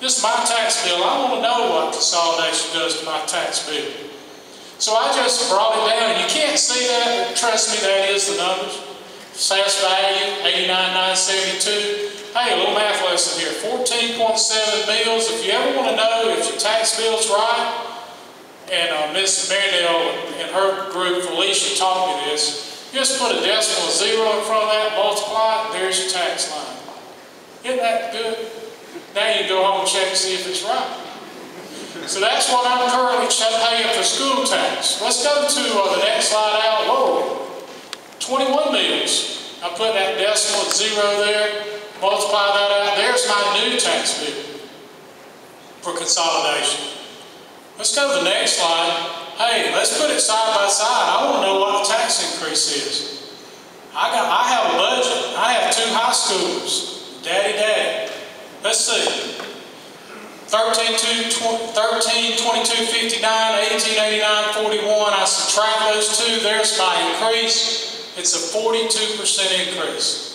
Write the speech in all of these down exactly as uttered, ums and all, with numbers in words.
This is my tax bill. I want to know what consolidation does to my tax bill. So I just brought it down, and you can't see that, but trust me, that is the numbers. Assessed value, eighty-nine thousand nine hundred seventy-two. Hey, a little math lesson here, fourteen point seven mils. If you ever want to know if your tax bill's right, and uh, Miss Marindale and her group, Felicia, taught me this, just put a decimal zero in front of that, multiply it, there's your tax line. Isn't that good? Now you can go home and check and see if it's right. So that's what I'm currently paying for school tax. Let's go to uh, the next slide out. Whoa, twenty-one mils. I put that decimal at zero there, multiply that out. There's my new tax bill for consolidation. Let's go to the next slide. Hey, let's put it side by side. I want to know what the tax increase is. I got, I have a budget. I have two high schoolers. Daddy, daddy. Let's see. thirteen, twenty-two, fifty-nine, eighteen, eighty-nine, forty-one. I subtract those two. There's my increase. It's a forty-two percent increase.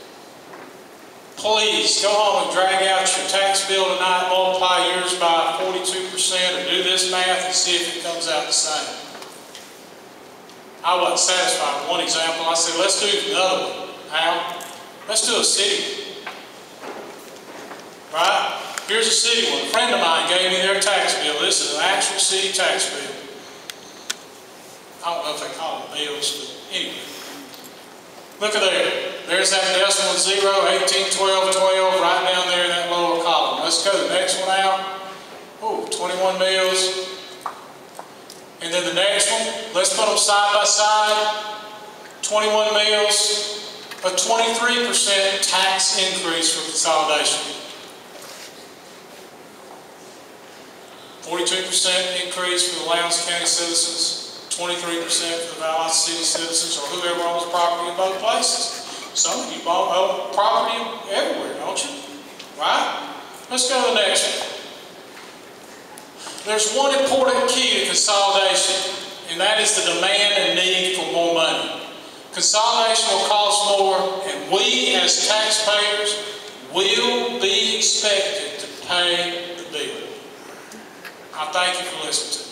Please go home and drag out your tax bill tonight, multiply yours by forty-two percent, or do this math and see if it comes out the same. I wasn't satisfied with one example. I said, let's do another one. How? Let's do a city. Right? Here's a city one. A friend of mine gave me their tax bill. This is an actual city tax bill. I don't know if they call them bills, but anyway. Look at there. There's that decimal zero, eighteen, twelve, twelve, right down there in that lower column. Let's go to the next one out. Oh, twenty-one mils. And then the next one, let's put them side by side. twenty-one mils, a twenty-three percent tax increase for consolidation. forty-two percent increase for the Lowndes County citizens, twenty-three percent for the Valdosta City citizens, or whoever owns property in both places. Some of you own property everywhere, don't you? Right? Let's go to the next one. There's one important key to consolidation, and that is the demand and need for more money. Consolidation will cost more, and we as taxpayers will be expected to pay the bill. I thank you for listening to me.